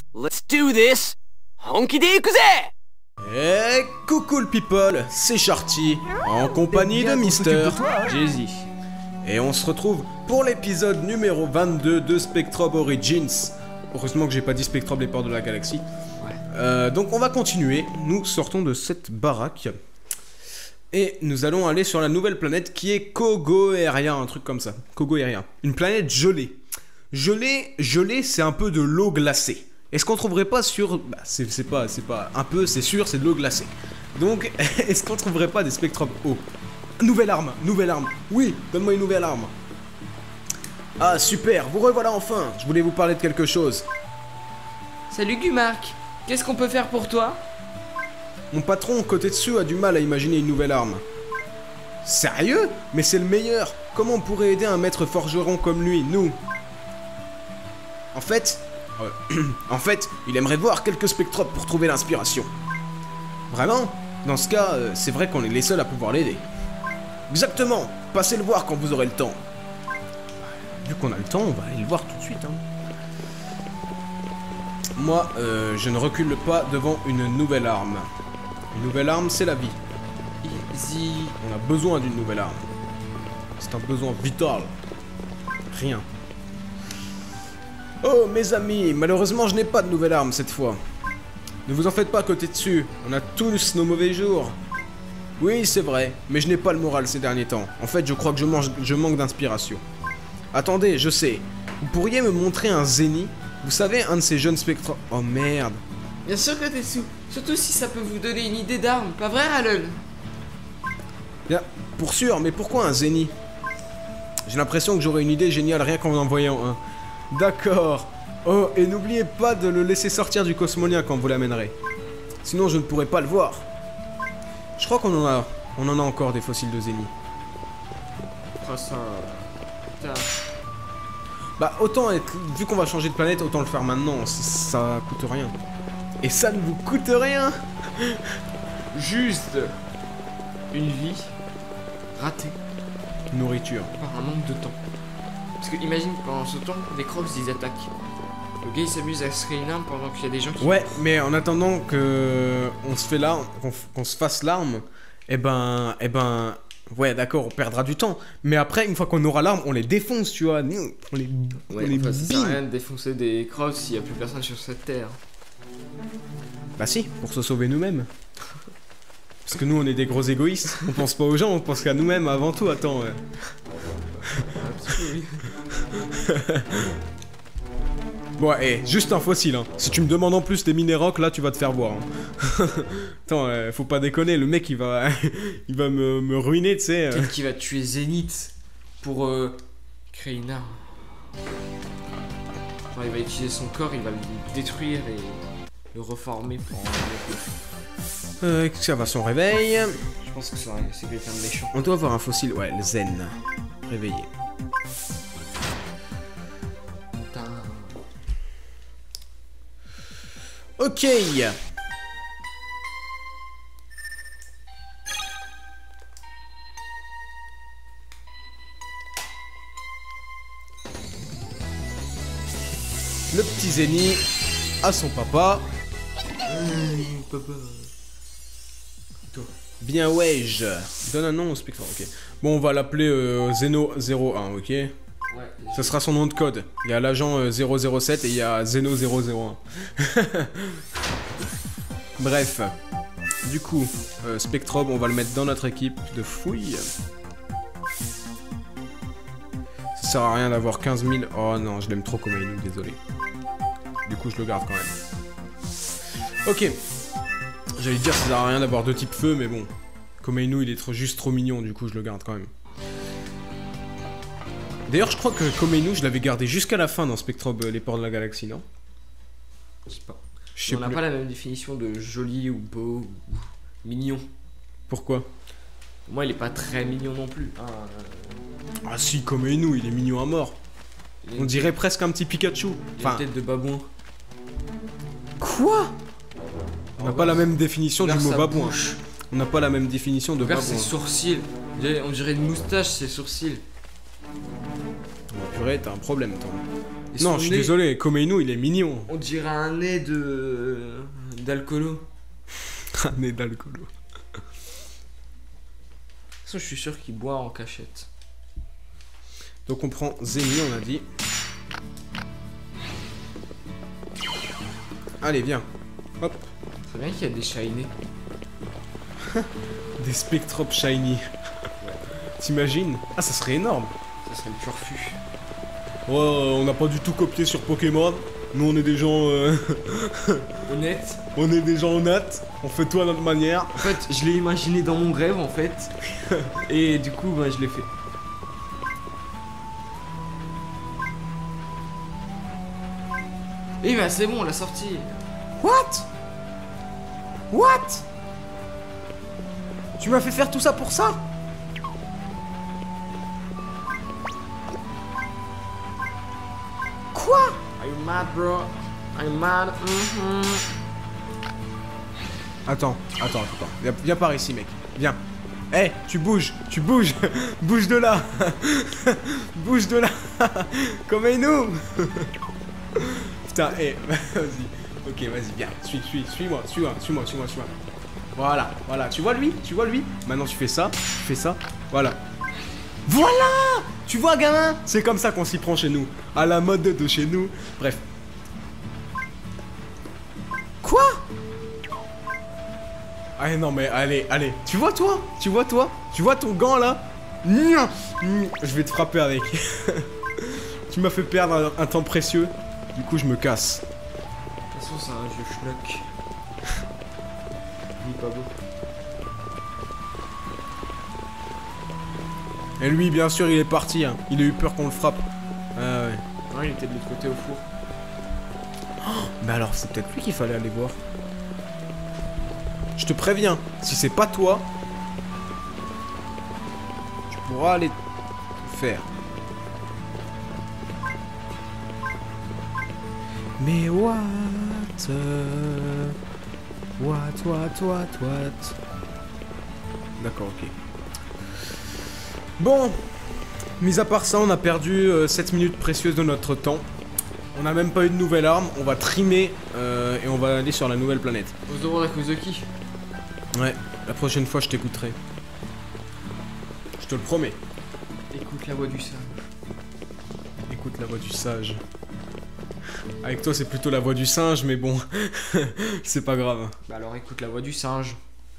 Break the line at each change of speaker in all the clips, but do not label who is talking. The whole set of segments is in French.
Let's do this! Honky de ikuze!
Eh, coucou le people, c'est Sharty, en compagnie de Mister Jay-Z. Et on se retrouve pour l'épisode numéro 22 de Spectrum Origins. Heureusement que j'ai pas dit Spectrum les ports de la galaxie. Ouais. Donc on va continuer, nous sortons de cette baraque. Et nous allons aller sur la nouvelle planète qui est Kogoeria, un truc comme ça. Kogoeria, une planète gelée. Gelée, c'est un peu de l'eau glacée. Est-ce qu'on trouverait pas sur... Bah, c'est pas un peu, c'est sûr, c'est de l'eau glacée. Donc, est-ce qu'on trouverait pas des spectrums eau? Nouvelle arme. Oui, donne-moi une nouvelle arme. Ah, super, vous revoilà enfin. Je voulais vous parler de quelque chose.
Salut Gumark, qu'est-ce qu'on peut faire pour toi?
Mon patron, côté dessus, a du mal à imaginer une nouvelle arme. Sérieux? Mais c'est le meilleur. Comment on pourrait aider un maître forgeron comme lui, nous? En fait, il aimerait voir quelques spectropes pour trouver l'inspiration. Vraiment? Dans ce cas, c'est vrai qu'on est les seuls à pouvoir l'aider. Exactement! Passez le voir quand vous aurez le temps. Vu qu'on a le temps, on va aller le voir tout de suite. Hein. Moi, je ne recule pas devant une nouvelle arme. Une nouvelle arme, c'est la vie.
Easy.
On a besoin d'une nouvelle arme. C'est un besoin vital. Rien. Oh mes amis, malheureusement je n'ai pas de nouvelle arme cette fois. Ne vous en faites pas côté dessus, on a tous nos mauvais jours. Oui c'est vrai, mais je n'ai pas le moral ces derniers temps. En fait je crois que je manque d'inspiration. Attendez, je sais. Vous pourriez me montrer un Zeni? Vous savez, un de ces jeunes spectres... Oh merde.
Bien sûr que t'es sous, surtout si ça peut vous donner une idée d'arme, pas vrai Allen?
Bien, pour sûr, mais pourquoi un Zeni? J'ai l'impression que j'aurais une idée géniale rien qu'en en voyant un. D'accord. Oh, et n'oubliez pas de le laisser sortir du cosmonien quand vous l'amènerez. Sinon, je ne pourrai pas le voir. Je crois qu'on en a encore des fossiles de Zeni.
Oh ça... Putain.
Bah, vu qu'on va changer de planète, autant le faire maintenant. Ça coûte rien. Et ça ne vous coûte rien.
Juste... une vie... ratée.
Nourriture.
Par un manque de temps. Parce que imagine, pendant ce temps, les crocs ils attaquent. Le gars il s'amuse à se créer une arme pendant qu'il y a des gens qui...
Ouais, mais en attendant que on se fait l'arme, qu'on se fasse l'arme, ouais d'accord, on perdra du temps. Mais après, une fois qu'on aura l'arme, on les défonce, tu vois. On les
ça sert à rien de défoncer des crocs s'il n'y a plus personne sur cette terre.
Bah si, pour se sauver nous-mêmes. Parce que nous on est des gros égoïstes, on pense pas aux gens, on pense qu'à nous-mêmes avant tout, attends. Bon, juste un fossile, hein. Si tu me demandes en plus des minéraux, là tu vas te faire voir. Hein. Attends, faut pas déconner, le mec il va me ruiner, tu sais.
Peut-être qu'il va tuer Zénith pour créer une arme. Enfin, il va utiliser son corps, il va le détruire et le reformer pour en...
Excavation réveil.
Je pense que c'est quelqu'un de méchant.
On doit avoir un fossile, ouais, le zen. Réveillé. Ok. Le petit Zeni à son papa.
Papa.
Bien wesh. Donne un nom au spectre. Ok. Bon, on va l'appeler Zeno 01, ok? Ouais. Ça sera son nom de code. Il y a l'agent 007 et il y a Zeno 001. Bref. Du coup, Spectrum, on va le mettre dans notre équipe de fouille. Ça sert à rien d'avoir 15 000. Oh non, je l'aime trop comme il est, désolé. Du coup, je le garde quand même. Ok. J'allais dire ça sert à rien d'avoir deux types feu, mais bon. Komeinu il est juste trop mignon, du coup je le garde quand même. D'ailleurs je crois que Komeinu je l'avais gardé jusqu'à la fin dans Spectrum les ports de la galaxie, non?
Je sais pas. On n'a pas la même définition de joli ou beau ou mignon.
Pourquoi?
Pour moi il est pas très mignon non plus.
Ah si, Komeinu il est mignon à mort. On dirait presque un petit Pikachu.
Il a une tête de babouin.
Quoi? On n'a pas la même définition du mot babouin. On n'a pas la même définition de babouin.
Regarde ses sourcils. On dirait une moustache, ses sourcils.
Oh, purée, t'as un problème, toi.
Et
Non, je suis désolé, Komeinu, il est mignon.
On dirait un nez d'alcoolo.
Un nez d'alcoolo.
De toute façon, je suis sûr qu'il boit en cachette.
Donc on prend Zemi, on a dit. Allez, viens. Hop.
C'est bien qu'il y a des shiny.
Des Spectrop Shiny. T'imagines? Ah, ça serait énorme.
Ça serait le turfu.
Ouais, on n'a pas du tout copié sur Pokémon. Nous, on est des gens...
Honnête.
On est des gens honnêtes. On fait tout à notre manière.
En fait, je l'ai imaginé dans mon rêve, en fait. Et du coup, bah, je l'ai fait. Et bah, c'est bon, on l'a sorti.
What? What? Tu m'as fait faire tout ça pour ça? Quoi?
Are you mad, bro? Are you mad?
Attends. Viens par ici, mec. Viens. Eh, tu bouges. Bouge de là. Bouge de là. Comme nous. Putain, vas-y. Ok, vas-y, viens. Suis-moi. Voilà. Tu vois lui? Maintenant, tu fais ça. Voilà. Tu vois, gamin? C'est comme ça qu'on s'y prend chez nous. À la mode de chez nous. Bref. Quoi? Ah non, mais allez. Tu vois, toi? Tu vois ton gant, là? Je vais te frapper avec. Tu m'as fait perdre un temps précieux. Du coup, je me casse.
De toute façon, c'est un jeu schnock. Il est pas beau.
Et lui, bien sûr, il est parti. Hein. Il a eu peur qu'on le frappe. Ah ouais.
Non, il était de l'autre côté au four.
Mais alors, c'est peut-être lui qu'il fallait aller voir. Je te préviens, si c'est pas toi, tu pourras aller te faire. Mais what? D'accord, ok. Bon, mis à part ça, on a perdu 7 minutes précieuses de notre temps. On n'a même pas eu de nouvelle arme, on va trimer et on va aller sur la nouvelle planète.
On se demande à cause de qui?
Ouais, la prochaine fois je t'écouterai. Je te le promets.
Écoute la voix du sage.
Écoute la voix du sage. Avec toi c'est plutôt la voix du singe, mais bon, c'est pas grave.
Bah alors écoute la voix du singe.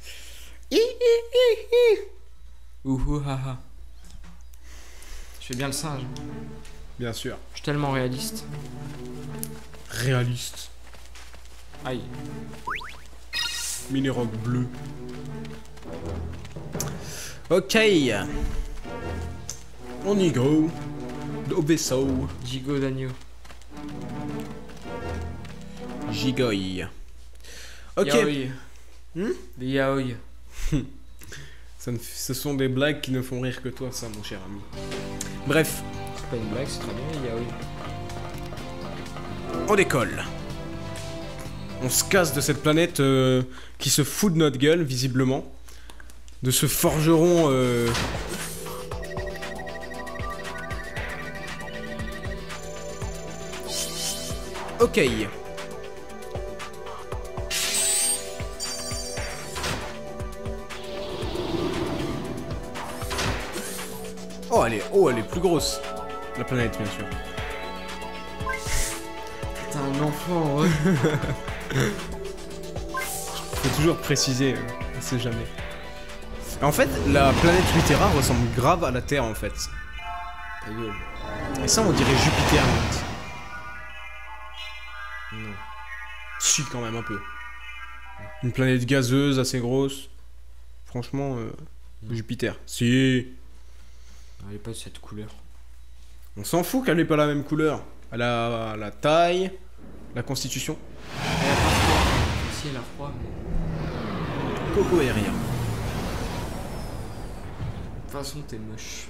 Haha. Je fais bien le singe.
Bien sûr.
Je suis tellement réaliste.
Réaliste.
Aïe.
Mini-rock bleu. Ok. On y go. Au vaisseau.
Gigot d'agneau.
Gigoy. Ok.
Yaoi.
Hmm?
Des yaoi.
Ce sont des blagues qui ne font rire que toi, ça, mon cher ami. Bref.
C'est pas une blague, c'est très bien, les yaoi.
On décolle. On se casse de cette planète qui se fout de notre gueule, visiblement. De ce forgeron... Ok. Oh, elle est plus grosse. La planète, bien sûr.
T'es un enfant, ouais.
Faut toujours préciser, on sait jamais. En fait, la planète Lutera ressemble grave à la Terre, en fait.
Ta gueule.
Et ça, on dirait Jupiter, limite. Non. Si, quand même, un peu. Une planète gazeuse, assez grosse. Franchement, Jupiter. Si.
Elle est pas de cette couleur.
On s'en fout qu'elle ait pas la même couleur. Elle a la taille, la constitution.
Elle a pas froid. Si, elle a froid, mais...
Coco aérien.
De toute façon, t'es moche.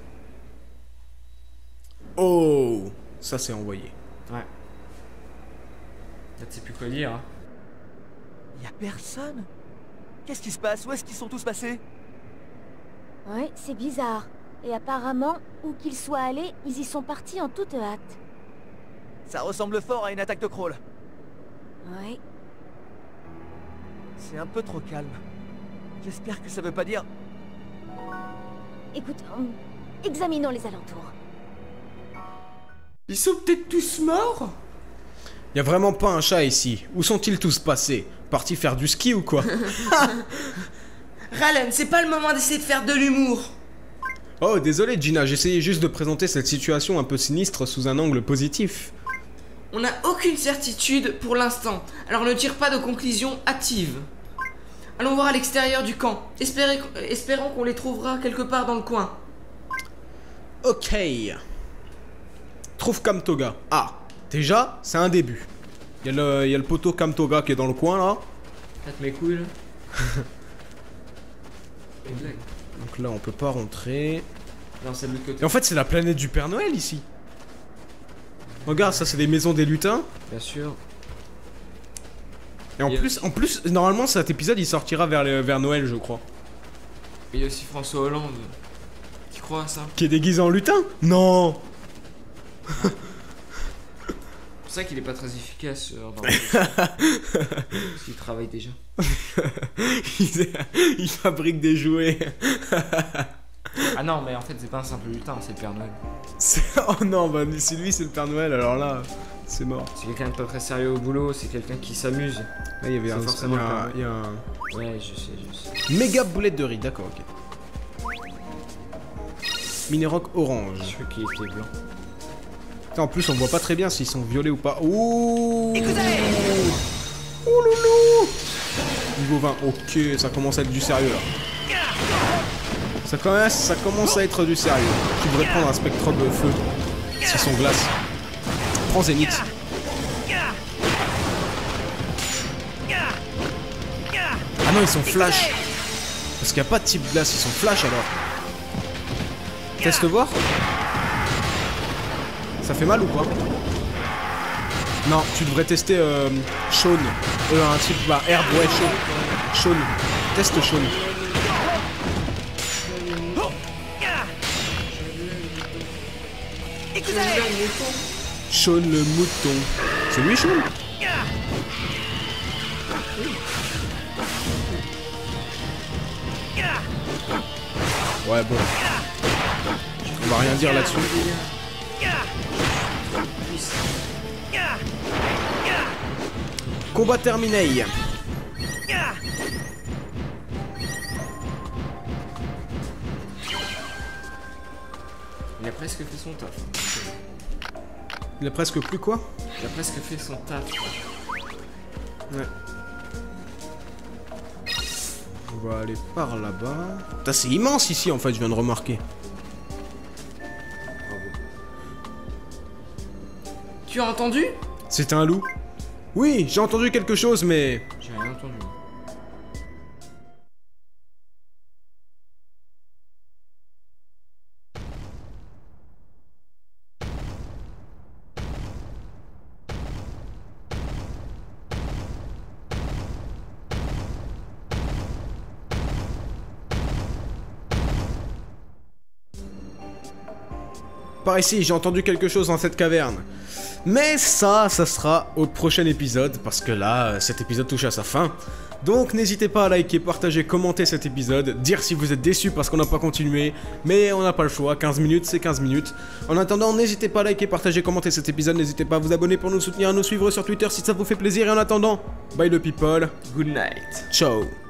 Oh, ça c'est envoyé.
Ouais. Là, tu sais plus quoi dire, hein.
Y'a personne? Qu'est-ce qui se passe? Où est-ce qu'ils sont tous passés?
Ouais, c'est bizarre. Et apparemment, où qu'ils soient allés, ils y sont partis en toute hâte.
Ça ressemble fort à une attaque de crawl.
Ouais.
C'est un peu trop calme. J'espère que ça veut pas dire...
Écoute, examinons les alentours.
Ils sont peut-être tous morts?
Y a vraiment pas un chat ici. Où sont-ils tous passés? Partis faire du ski ou quoi?
Ralen, c'est pas le moment d'essayer de faire de l'humour.
Oh, désolé Gina, j'essayais juste de présenter cette situation un peu sinistre sous un angle positif.
On n'a aucune certitude pour l'instant, alors ne tire pas de conclusions hâtives. Allons voir à l'extérieur du camp. Espérons qu'on les trouvera quelque part dans le coin.
Ok. Trouve Kamtoga. Ah, déjà, c'est un début. Y a le poteau Kamtoga qui est dans le coin là.
Faites mes couilles là. Une blague.
Donc là, on peut pas rentrer.
Non, c'est de l'autre côté.
Et en fait, c'est la planète du Père Noël ici. Regarde, ça c'est des maisons des lutins.
Bien sûr.
Et en plus, normalement cet épisode il sortira vers Noël, je crois.
Il y a aussi François Hollande. Tu crois à ça?
Qui est déguisé en lutin? Non.
C'est pour ça qu'il est pas très efficace dans le parce qu'il travaille déjà.
Il fabrique des jouets.
Ah non, mais en fait c'est pas un simple lutin, c'est le Père Noël.
Oh non, bah si lui c'est le Père Noël, alors là, c'est mort.
C'est quelqu'un de pas très sérieux au boulot, c'est quelqu'un qui s'amuse.
Là, il y avait
forcément le Père
il y a un...
Ouais, je sais.
Méga boulette de riz, d'accord, ok. Mini-rock orange.
Je crois qu'il était blanc.
En plus, on voit pas très bien s'ils sont violets ou pas. Ouh.
Écoutez!
Oh loulou. Niveau 20, ok, ça commence à être du sérieux là. Ça commence à être du sérieux. Tu devrais prendre un spectrum de feu. C'est son glace. Prends Zénith. Ah non, ils sont flash. Parce qu'il n'y a pas de type glace, ils sont flash alors. Teste voir. Ça fait mal ou quoi? Non, tu devrais tester Shaun. Un type, bah herbe, ouais, Shaun. Teste Shaun. Shaun le mouton. C'est lui, Shaun? Ouais, bon. On va rien dire là-dessus. Combat terminé.
Il a presque fait son taf.
Il a presque plus quoi?
Il a presque fait son taf.
Ouais. On va aller par là-bas. Putain, c'est immense ici en fait, je viens de remarquer.
Bravo. Tu as entendu?
C'est un loup? Oui, j'ai entendu quelque chose, mais...
J'ai rien entendu.
Par ici, j'ai entendu quelque chose dans cette caverne. Mais ça sera au prochain épisode, parce que là, cet épisode touche à sa fin. Donc n'hésitez pas à liker, partager, commenter cet épisode, dire si vous êtes déçus parce qu'on n'a pas continué, mais on n'a pas le choix, 15 minutes c'est 15 minutes. En attendant, n'hésitez pas à liker, partager, commenter cet épisode, n'hésitez pas à vous abonner pour nous soutenir, à nous suivre sur Twitter si ça vous fait plaisir, et en attendant, bye le people,
Good night.
ciao.